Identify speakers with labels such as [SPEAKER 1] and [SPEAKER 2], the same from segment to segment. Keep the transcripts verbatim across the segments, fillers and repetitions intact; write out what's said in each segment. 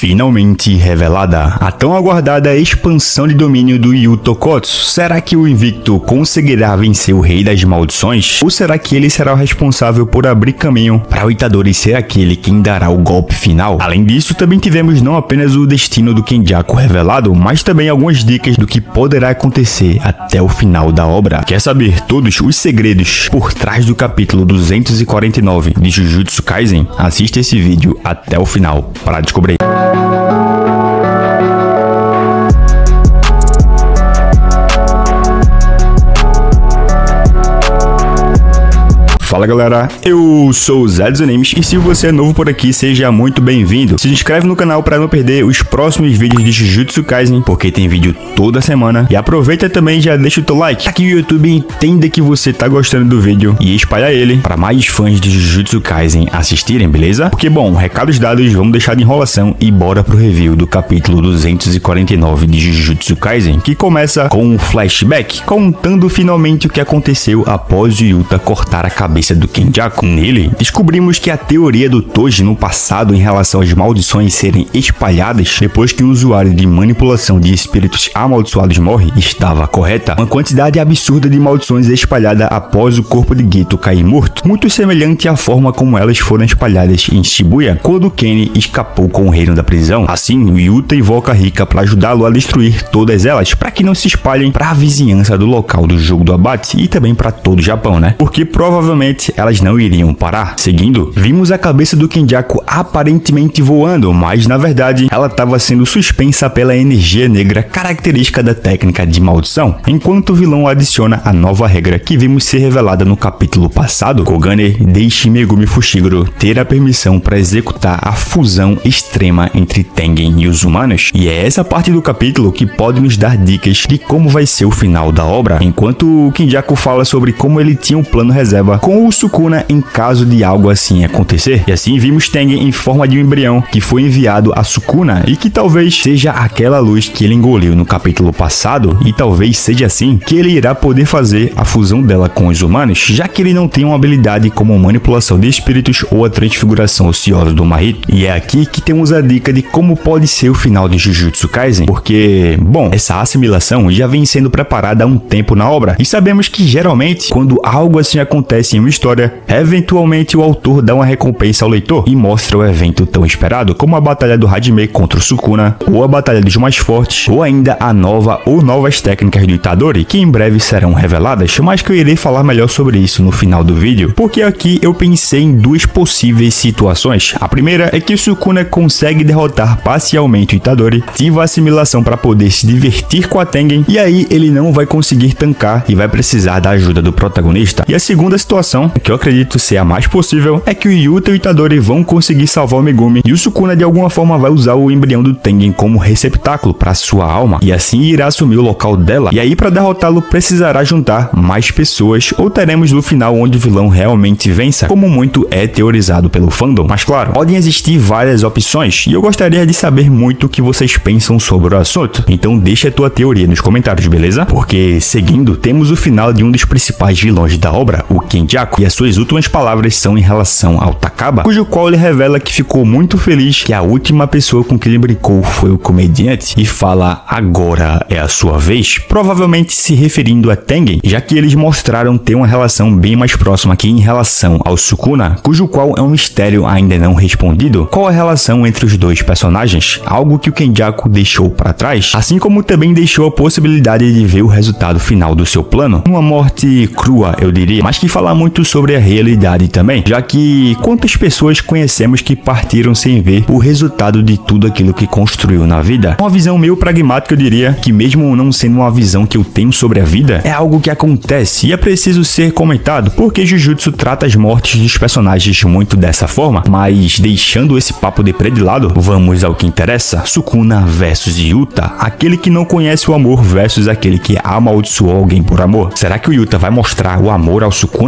[SPEAKER 1] finalmente revelada. A tão aguardada expansão de domínio do Yu Tokotsu. Será que o Invicto conseguirá vencer o Rei das Maldições? Ou será que ele será o responsável por abrir caminho para o Itadori ser aquele quem dará o golpe final? Além disso, também tivemos não apenas o destino do Kenjaku revelado, mas também algumas dicas do que poderá acontecer até o final da obra. Quer saber todos os segredos por trás do capítulo duzentos e quarenta e nove de Jujutsu Kaisen? Assista esse vídeo até o final para descobrir. Fala galera, eu sou o Zé dos Animes e se você é novo por aqui, seja muito bem-vindo. Se inscreve no canal para não perder os próximos vídeos de Jujutsu Kaisen, porque tem vídeo toda semana. E aproveita também e já deixa o teu like, para que o YouTube entenda que você tá gostando do vídeo e espalha ele para mais fãs de Jujutsu Kaisen assistirem, beleza? Porque bom, recados dados, vamos deixar de enrolação e bora pro review do capítulo duzentos e quarenta e nove de Jujutsu Kaisen, que começa com um flashback, contando finalmente o que aconteceu após o Yuta cortar a cabeça do Kenjaku. Nele, descobrimos que a teoria do Toji no passado em relação às maldições serem espalhadas depois que um usuário de manipulação de espíritos amaldiçoados morre estava correta. Uma quantidade absurda de maldições espalhada após o corpo de Geto cair morto, muito semelhante à forma como elas foram espalhadas em Shibuya quando Kenny escapou com o reino da prisão. Assim, o Yuta invoca Rika para ajudá-lo a destruir todas elas, para que não se espalhem para a vizinhança do local do jogo do abate e também para todo o Japão, né? Porque provavelmente elas não iriam parar. Seguindo, vimos a cabeça do Kenjaku aparentemente voando, mas na verdade ela estava sendo suspensa pela energia negra característica da técnica de maldição, enquanto o vilão adiciona a nova regra que vimos ser revelada no capítulo passado. Kogane deixa Megumi Fushiguro ter a permissão para executar a fusão extrema entre Tengen e os humanos, e é essa parte do capítulo que pode nos dar dicas de como vai ser o final da obra, enquanto o Kenjaku fala sobre como ele tinha um plano reserva com o Sukuna em caso de algo assim acontecer. E assim vimos Tengen em forma de um embrião que foi enviado a Sukuna e que talvez seja aquela luz que ele engoliu no capítulo passado, e talvez seja assim que ele irá poder fazer a fusão dela com os humanos, já que ele não tem uma habilidade como manipulação de espíritos ou a transfiguração ociosa do Mahito. E é aqui que temos a dica de como pode ser o final de Jujutsu Kaisen, porque, bom, essa assimilação já vem sendo preparada há um tempo na obra, e sabemos que geralmente quando algo assim acontece em uma história, eventualmente o autor dá uma recompensa ao leitor e mostra o evento tão esperado, como a batalha do Hajime contra o Sukuna, ou a batalha dos mais fortes, ou ainda a nova ou novas técnicas do Itadori, que em breve serão reveladas, mas que eu irei falar melhor sobre isso no final do vídeo, porque aqui eu pensei em duas possíveis situações. A primeira é que o Sukuna consegue derrotar parcialmente o Itadori, ativa a assimilação para poder se divertir com a Tengen, e aí ele não vai conseguir tancar e vai precisar da ajuda do protagonista. E a segunda situação, que eu acredito ser a mais possível, é que o Yuta e o Itadori vão conseguir salvar o Megumi, e o Sukuna de alguma forma vai usar o embrião do Tengen como receptáculo para sua alma, e assim irá assumir o local dela, e aí para derrotá-lo precisará juntar mais pessoas, ou teremos no final onde o vilão realmente vença, como muito é teorizado pelo fandom. Mas claro, podem existir várias opções, e eu gostaria de saber muito o que vocês pensam sobre o assunto, então deixa a tua teoria nos comentários, beleza? Porque seguindo, temos o final de um dos principais vilões da obra, o Kenjaku, e as suas últimas palavras são em relação ao Takaba, cujo qual ele revela que ficou muito feliz que a última pessoa com que ele brincou foi o comediante, e fala agora é a sua vez, provavelmente se referindo a Tengen, já que eles mostraram ter uma relação bem mais próxima que em relação ao Sukuna, cujo qual é um mistério ainda não respondido. Qual a relação entre os dois personagens? Algo que o Kenjaku deixou para trás, assim como também deixou a possibilidade de ver o resultado final do seu plano, uma morte crua, eu diria, mas que fala muito sobre a realidade também, já que quantas pessoas conhecemos que partiram sem ver o resultado de tudo aquilo que construiu na vida? Uma visão meio pragmática, eu diria, que mesmo não sendo uma visão que eu tenho sobre a vida, é algo que acontece e é preciso ser comentado, porque Jujutsu trata as mortes dos personagens muito dessa forma. Mas deixando esse papo de de lado, vamos ao que interessa: Sukuna versus Yuta, aquele que não conhece o amor versus aquele que amaldiçoou alguém por amor. Será que o Yuta vai mostrar o amor ao Sukuna? Será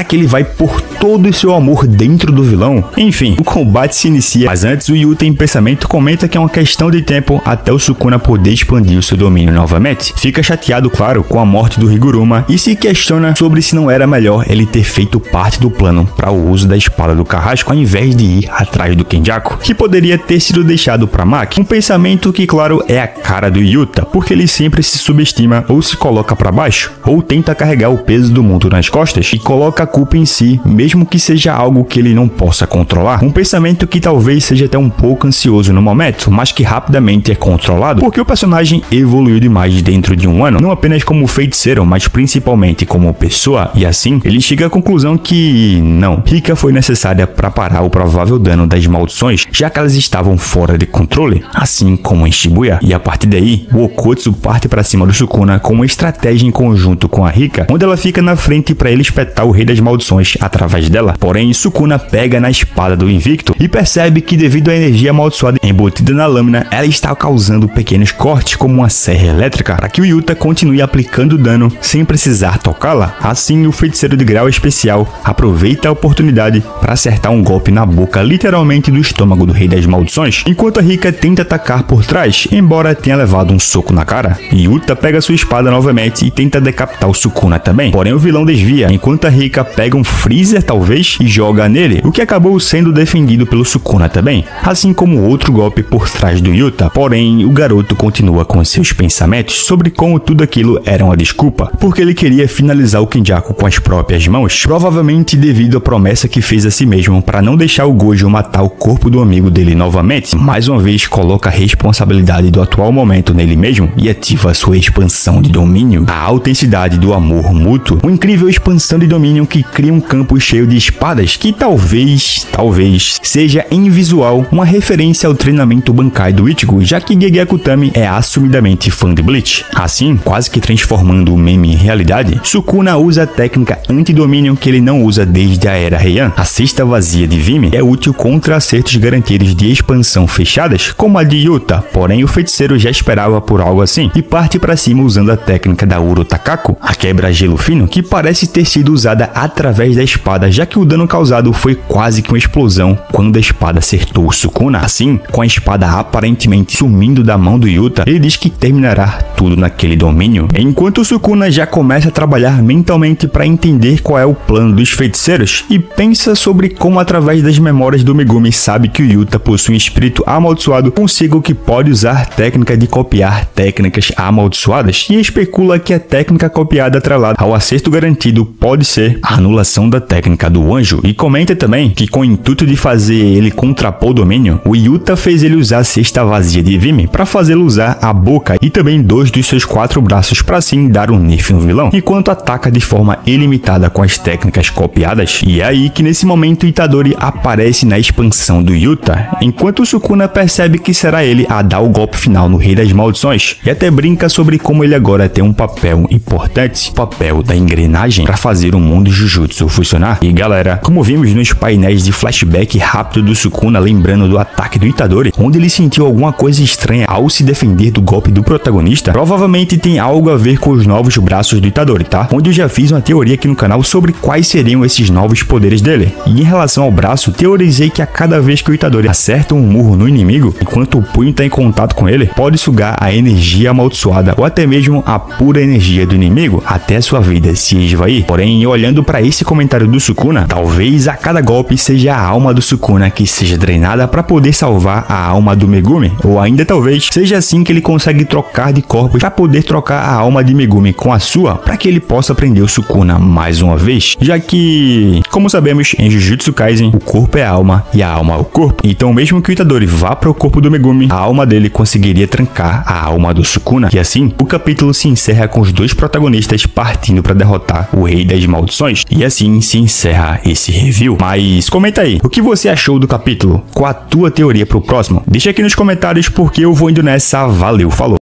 [SPEAKER 1] Será que ele vai pôr todo o seu amor dentro do vilão? Enfim, o combate se inicia, mas antes o Yuta em pensamento comenta que é uma questão de tempo até o Sukuna poder expandir o seu domínio novamente. Fica chateado, claro, com a morte do Higuruma e se questiona sobre se não era melhor ele ter feito parte do plano para o uso da espada do Carrasco ao invés de ir atrás do Kenjaku, que poderia ter sido deixado para Maki. Um pensamento que, claro, é a cara do Yuta, porque ele sempre se subestima ou se coloca para baixo, ou tenta carregar o peso do mundo nas costas e coloca a culpa em si, mesmo que seja algo que ele não possa controlar. Um pensamento que talvez seja até um pouco ansioso no momento, mas que rapidamente é controlado, porque o personagem evoluiu demais dentro de um ano, não apenas como feiticeiro, mas principalmente como pessoa, e assim ele chega à conclusão que não, Rika foi necessária para parar o provável dano das maldições, já que elas estavam fora de controle, assim como em Shibuya. E a partir daí, o Okotsu parte para cima do Sukuna com uma estratégia em conjunto com a Rika, onde ela fica na frente para ele espetar o Rei das Maldições através dela. Porém, Sukuna pega na espada do Invicto e percebe que devido à energia amaldiçoada embutida na lâmina, ela está causando pequenos cortes como uma serra elétrica para que o Yuta continue aplicando dano sem precisar tocá-la. Assim, o feiticeiro de grau especial aproveita a oportunidade para acertar um golpe na boca literalmente do estômago do Rei das Maldições, enquanto a Rika tenta atacar por trás, embora tenha levado um soco na cara. Yuta pega sua espada novamente e tenta decapitar o Sukuna também, porém o vilão desvia, enquanto a Rika pega um freezer talvez e joga nele, o que acabou sendo defendido pelo Sukuna também, assim como outro golpe por trás do Yuta. Porém, o garoto continua com seus pensamentos sobre como tudo aquilo era uma desculpa, porque ele queria finalizar o Kenjaku com as próprias mãos, provavelmente devido à promessa que fez a si mesmo para não deixar o Gojo matar o corpo do amigo dele novamente. Mais uma vez coloca a responsabilidade do atual momento nele mesmo e ativa sua expansão de domínio, a autenticidade do amor mútuo, uma incrível expansão de domínio que cria um campo cheio de espadas que talvez, talvez seja em visual uma referência ao treinamento Bankai do Ichigo, já que Gege Akutami é assumidamente fã de Bleach. Assim, quase que transformando o meme em realidade, Sukuna usa a técnica anti-domínio que ele não usa desde a Era Heian. A cesta vazia de Vime é útil contra acertos garantidos de expansão fechadas, como a de Yuta, porém o feiticeiro já esperava por algo assim e parte para cima usando a técnica da Uro Takaku, a quebra-gelo fino, que parece ter sido usada através da espada, já que o dano causado foi quase que uma explosão quando a espada acertou o Sukuna. Assim, com a espada aparentemente sumindo da mão do Yuta, ele diz que terminará tudo naquele domínio, enquanto o Sukuna já começa a trabalhar mentalmente para entender qual é o plano dos feiticeiros e pensa sobre como através das memórias do Megumi sabe que o Yuta possui um espírito amaldiçoado consigo que pode usar técnica de copiar técnicas amaldiçoadas e especula que a técnica copiada atrelada ao acerto garantido pode ser a anulação da técnica do anjo, e comenta também que com o intuito de fazer ele contrapor o domínio, o Yuta fez ele usar a cesta vazia de Vime para fazê-lo usar a boca e também dois dos seus quatro braços para assim dar um nerf no vilão, enquanto ataca de forma ilimitada com as técnicas copiadas. E é aí que nesse momento Itadori aparece na expansão do Yuta, enquanto o Sukuna percebe que será ele a dar o golpe final no Rei das Maldições e até brinca sobre como ele agora tem um papel importante, o papel da engrenagem para fazer o mundo Jujutsu funcionar. E galera, como vimos nos painéis de flashback rápido do Sukuna lembrando do ataque do Itadori, onde ele sentiu alguma coisa estranha ao se defender do golpe do protagonista, provavelmente tem algo a ver com os novos braços do Itadori, tá? Onde eu já fiz uma teoria aqui no canal sobre quais seriam esses novos poderes dele. E em relação ao braço, teorizei que a cada vez que o Itadori acerta um murro no inimigo, enquanto o punho está em contato com ele, pode sugar a energia amaldiçoada ou até mesmo a pura energia do inimigo até sua vida se esvair. Porém, olhando para esse comentário do Sukuna, talvez a cada golpe seja a alma do Sukuna que seja drenada para poder salvar a alma do Megumi, ou ainda talvez seja assim que ele consegue trocar de corpo para poder trocar a alma de Megumi com a sua, para que ele possa prender o Sukuna mais uma vez, já que, como sabemos, em Jujutsu Kaisen, o corpo é a alma e a alma é o corpo. Então, mesmo que o Itadori vá para o corpo do Megumi, a alma dele conseguiria trancar a alma do Sukuna. E assim, o capítulo se encerra com os dois protagonistas partindo para derrotar o Rei das Maldições. E assim se encerra esse review. Mas comenta aí, o que você achou do capítulo? Qual a tua teoria para o próximo? Deixa aqui nos comentários porque eu vou indo nessa. Valeu, falou!